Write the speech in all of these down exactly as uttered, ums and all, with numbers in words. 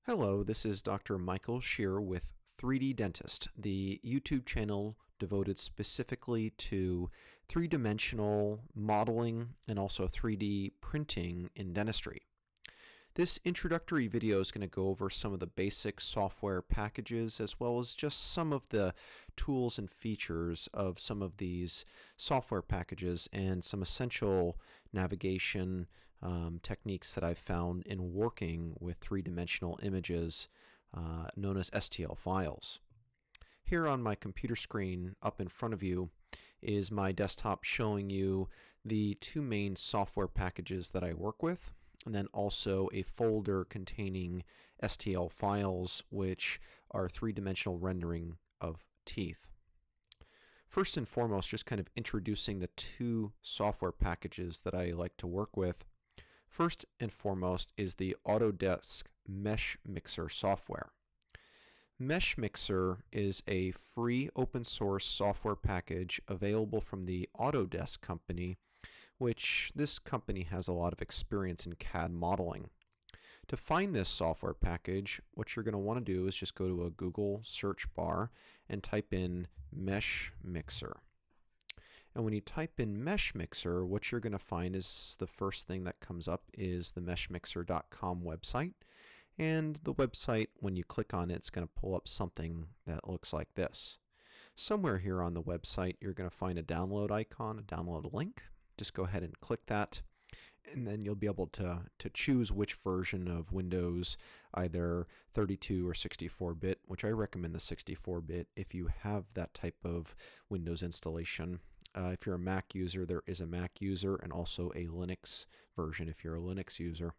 Hello, this is Doctor Michael Shear with three D Dentist, the YouTube channel devoted specifically to three-dimensional modeling and also three D printing in dentistry. This introductory video is going to go over some of the basic software packages as well as just some of the tools and features of some of these software packages and some essential navigation um, techniques that I've found in working with three-dimensional images uh, known as S T L files. Here on my computer screen up in front of you is my desktop showing you the two main software packages that I work with, and then also a folder containing S T L files, which are three-dimensional rendering of teeth. First and foremost, just kind of introducing the two software packages that I like to work with. First and foremost is the Autodesk Mesh Mixer software. Mesh Mixer is a free open source software package available from the Autodesk company, which this company has a lot of experience in C A D modeling. To find this software package, what you're going to want to do is just go to a Google search bar and type in Mesh Mixer. And when you type in Mesh Mixer, what you're going to find is the first thing that comes up is the mesh mixer dot com website. And the website, when you click on it, it's going to pull up something that looks like this. Somewhere here on the website, you're going to find a download icon, a download link. Just go ahead and click that, and then you'll be able to, to choose which version of Windows, either thirty-two or sixty-four bit, which I recommend the sixty-four bit if you have that type of Windows installation. Uh, if you're a Mac user, there is a Mac user and also a Linux version if you're a Linux user.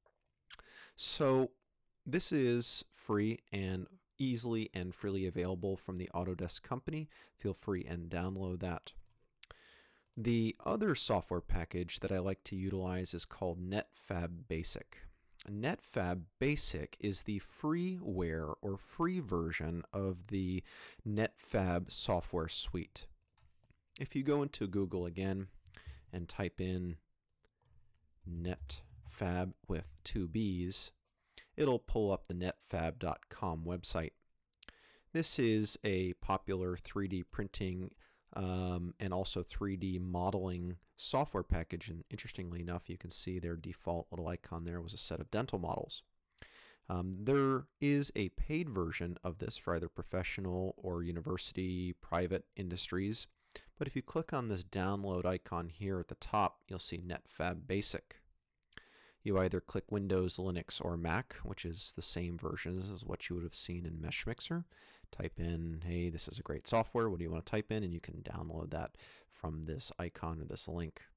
So this is free and easily and freely available from the Autodesk company. Feel free and download that. The other software package that I like to utilize is called NetFab Basic. NetFab Basic is the freeware or free version of the NetFab software suite. If you go into Google again and type in NetFab with two B's, it'll pull up the netfab dot com website. This is a popular three D printing um, and also three D modeling software package, and interestingly enough, you can see their default little icon there was a set of dental models. Um, there is a paid version of this for either professional or university private industries, but if you click on this download icon here at the top, you'll see NetFab Basic. You either click Windows, Linux, or Mac, which is the same versions as what you would have seen in Mesh Mixer. Type in, hey, this is a great software, what do you want to type in? And you can download that from this icon or this link.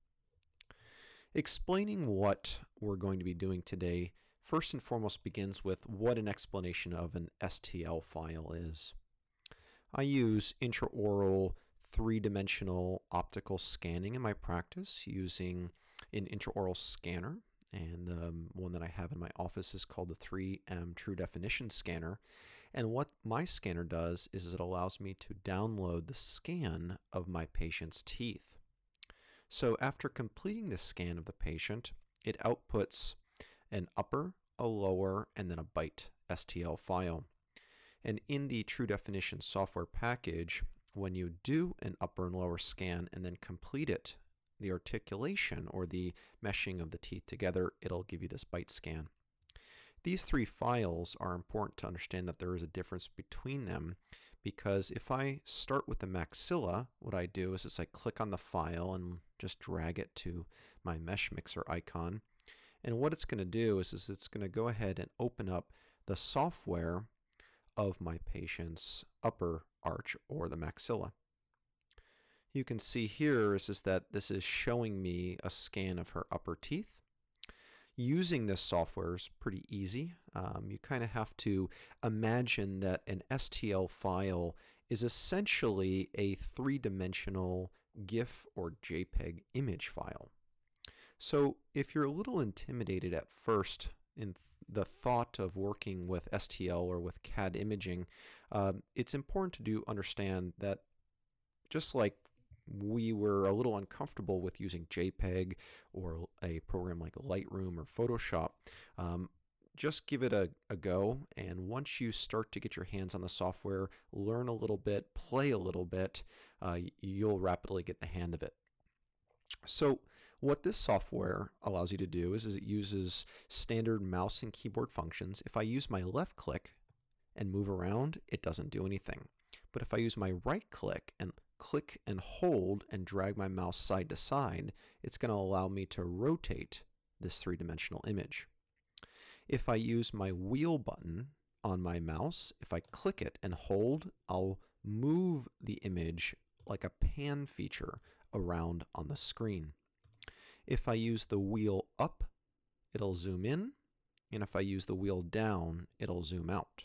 Explaining what we're going to be doing today, first and foremost begins with what an explanation of an S T L file is. I use intraoral three-dimensional optical scanning in my practice using an intraoral scanner. And the one that I have in my office is called the three M True Definition Scanner. And what my scanner does is it allows me to download the scan of my patient's teeth. So after completing the scan of the patient, it outputs an upper, a lower, and then a bite S T L file. And in the True Definition software package, when you do an upper and lower scan and then complete it, the articulation or the meshing of the teeth together, it'll give you this bite scan. These three files are important to understand that there is a difference between them, because if I start with the maxilla, what I do is, is I click on the file and just drag it to my Mesh Mixer icon. And what it's going to do is, is it's going to go ahead and open up the software of my patient's upper arch or the maxilla. You can see here is, is that this is showing me a scan of her upper teeth. Using this software is pretty easy. Um, you kind of have to imagine that an S T L file is essentially a three-dimensional GIF or JPEG image file. So if you're a little intimidated at first in the thought of working with S T L or with C A D imaging, um, it's important to do understand that just like we were a little uncomfortable with using JPEG or a program like Lightroom or Photoshop, um, just give it a, a go, and once you start to get your hands on the software, learn a little bit, play a little bit, uh, you'll rapidly get the hang of it. So what this software allows you to do is, is it uses standard mouse and keyboard functions. If I use my left click and move around, it doesn't do anything. But if I use my right click and click and hold and drag my mouse side to side, it's going to allow me to rotate this three-dimensional image. If I use my wheel button on my mouse, if I click it and hold, I'll move the image like a pan feature around on the screen. If I use the wheel up, it'll zoom in, and if I use the wheel down, it'll zoom out.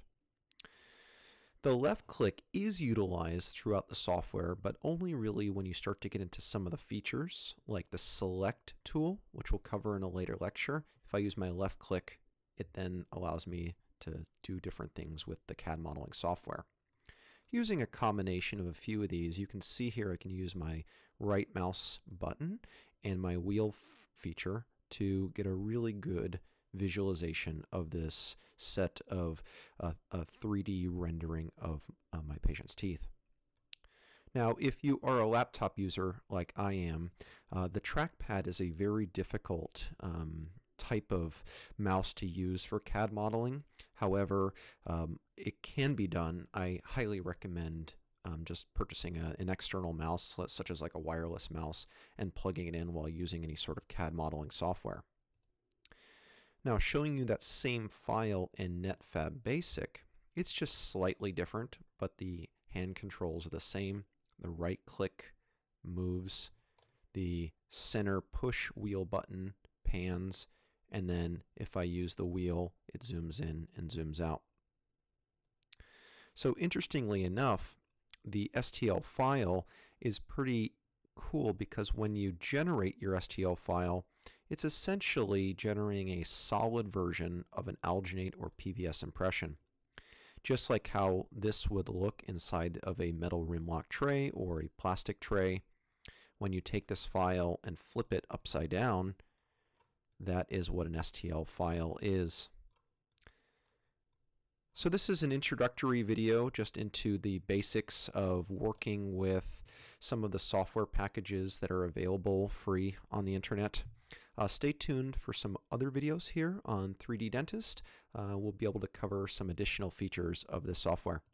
The left click is utilized throughout the software, but only really when you start to get into some of the features, like the select tool, which we'll cover in a later lecture. If I use my left click, it then allows me to do different things with the C A D modeling software. Using a combination of a few of these, you can see here I can use my right mouse button and my wheel feature to get a really good visualization of this set of uh, a three D rendering of uh, my patient's teeth. Now, if you are a laptop user like I am, uh, the trackpad is a very difficult um, type of mouse to use for C A D modeling. However, um, it can be done. I highly recommend um, just purchasing a, an external mouse, such as like a wireless mouse, and plugging it in while using any sort of C A D modeling software. Now, showing you that same file in NetFab Basic, it's just slightly different, but the hand controls are the same. The right click moves, the center push wheel button pans, and then if I use the wheel, it zooms in and zooms out. So interestingly enough, the S T L file is pretty cool because when you generate your S T L file, it's essentially generating a solid version of an alginate or P V S impression. Just like how this would look inside of a metal rim lock tray or a plastic tray, when you take this file and flip it upside down, that is what an S T L file is. So this is an introductory video just into the basics of working with some of the software packages that are available free on the internet. Uh, stay tuned for some other videos here on three D Dentist. Uh, we'll be able to cover some additional features of this software.